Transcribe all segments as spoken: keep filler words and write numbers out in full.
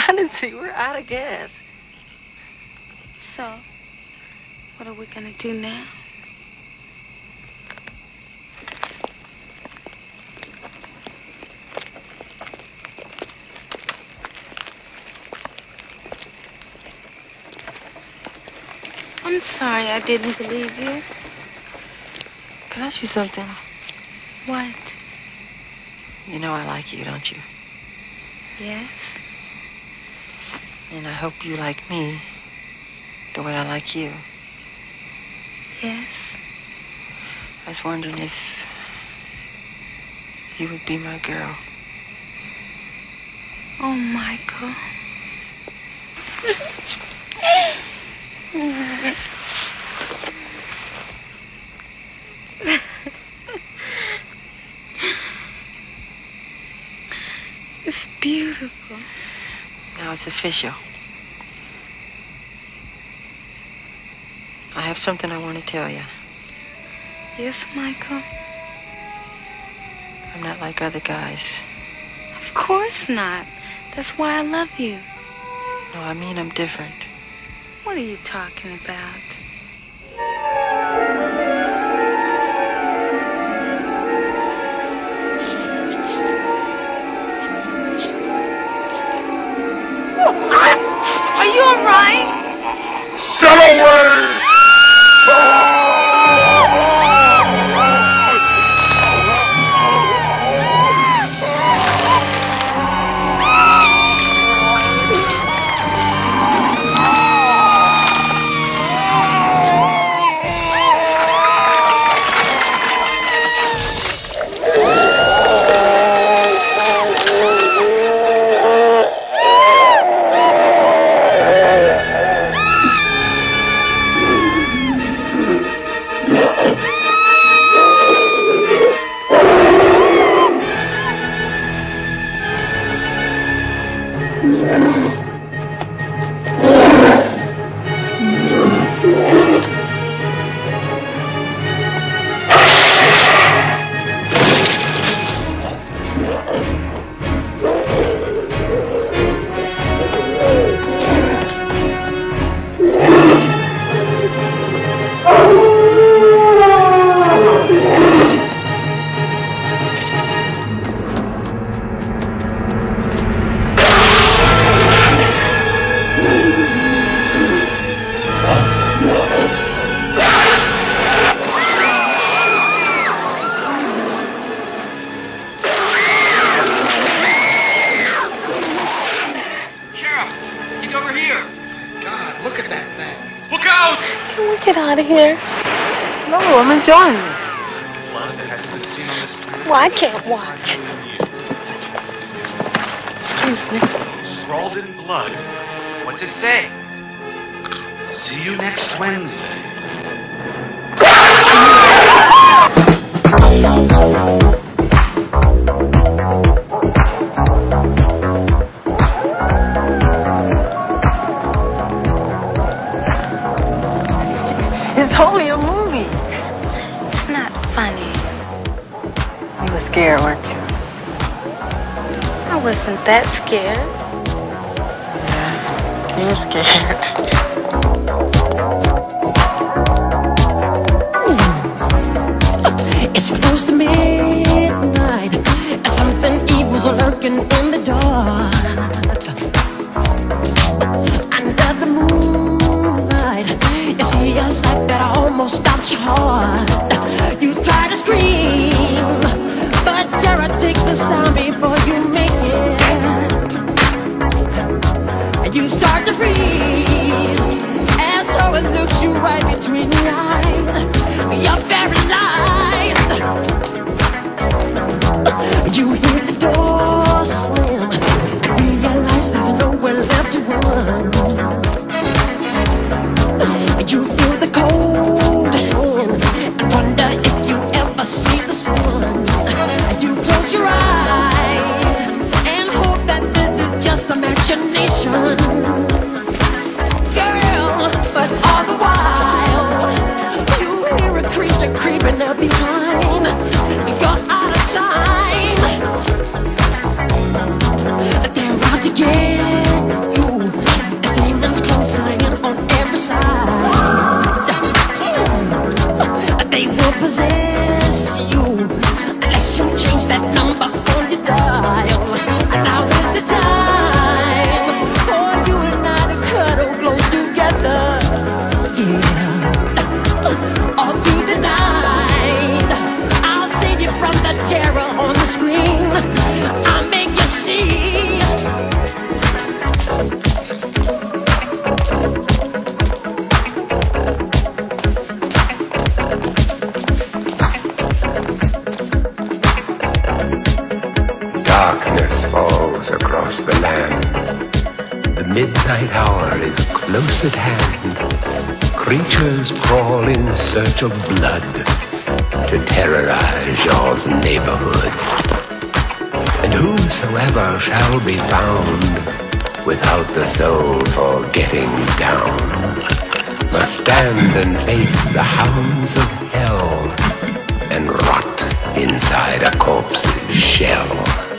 Honestly, we're out of gas. So, what are we gonna do now? I'm sorry I didn't believe you. Can I ask you something? What? You know I like you, don't you? Yes? And I hope you like me the way I like you. Yes? I was wondering if you would be my girl. Oh, Michael. It's beautiful. Now it's official. I have something I want to tell you. Yes, Michael? I'm not like other guys. Of course not. That's why I love you. No, I mean I'm different. What are you talking about? Are you all right? Get away! Get out of here. No, I'm enjoying this. Blood that hasn't been seen on this planet. Well, I can't watch. Excuse me. Scrawled in blood. What's it say? See you next Wednesday. It's only a movie. It's not funny. You were scared, weren't you? I wasn't that scared. Yeah, you were scared. It's close to midnight. Something evil's lurking in the dark. Under the moonlight, you see a sight that almost stops your heart. You try to scream, but terror takes the sound before you make it. And you start to freeze, and so it looks you right between the eyes. You're paralyzed. You hear the door slam and realize there's nowhere left to run. You feel the cold hand and wonder if you ever possess you unless you change that number on your dial. And now is the time for you and I to cuddle close together. Yeah, all through the night I'll save you from the terror on the screen. I'll make you see. Darkness falls across the land. The midnight hour is close at hand. Creatures crawl in search of blood to terrorize your neighborhood. And whosoever shall be found without the soul for getting down must stand and face the hounds of hell and rot inside a corpse's shell.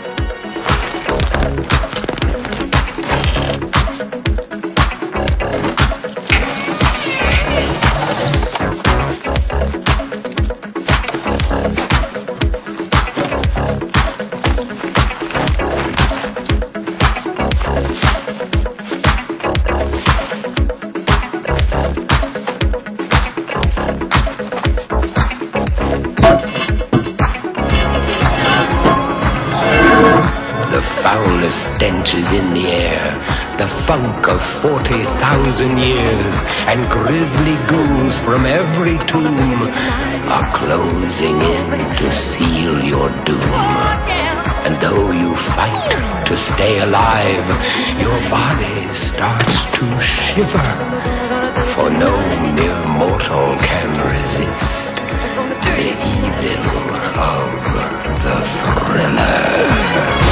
Foulest stenches in the air, the funk of forty thousand years, and grisly ghouls from every tomb are closing in to seal your doom. And though you fight to stay alive, your body starts to shiver, for no mere mortal can resist the evil of the thriller.